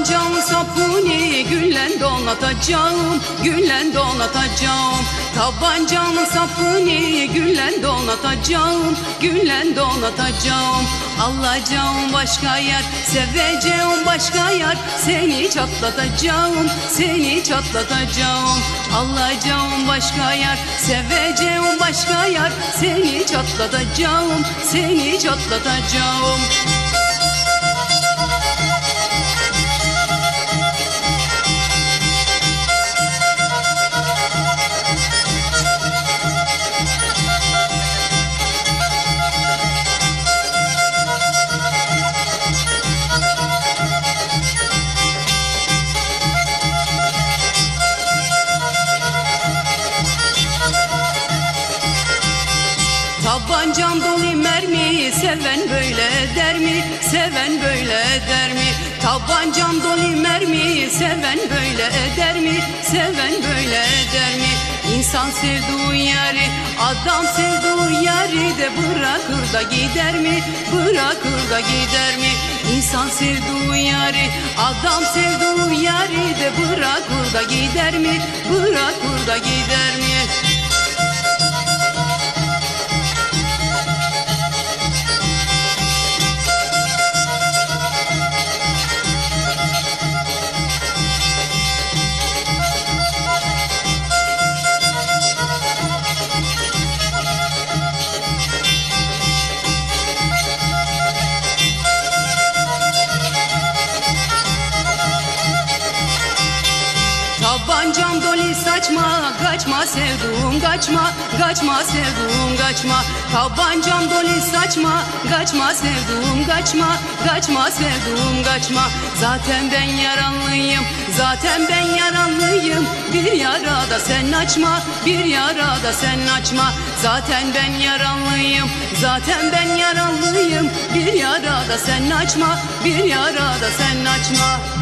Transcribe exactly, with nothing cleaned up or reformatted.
Tabancam sapuni gülle donatacağım, gülle donatacağım. Tabancam sapuni gülle donatacağım, gülle donatacağım. Alacağım başka yer, seveceğim başka yer. Seni çatlatacağım, seni çatlatacağım. Alacağım başka yer, seveceğim başka yer. Seni çatlatacağım, seni çatlatacağım. Tabancam dolu mermi, seven böyle eder mi? Seven böyle eder mi? Tabancam dolu mermi, seven böyle eder mi? Seven böyle eder mi? İnsan sevduğu yeri, adam sevduğu yeri de bırakır da gider mi? Bırakır da gider mi? İnsan sevduğu yeri, adam sevduğu yeri de bırakır da gider mi? Bırakır da gider mi? Tabancam dolu saçma, kaçma sevduğum kaçma, kaçma sevduğum kaçma. Tabancam dolu saçma, kaçma sevduğum kaçma, kaçma sevduğum kaçma. Zaten ben yaranlıyım, zaten ben yaranlıyım. Bir yara da sen açma, bir yara da sen açma. Zaten ben yaranlıyım, zaten ben yaranlıyım. Bir yara da sen açma, bir yara da sen açma.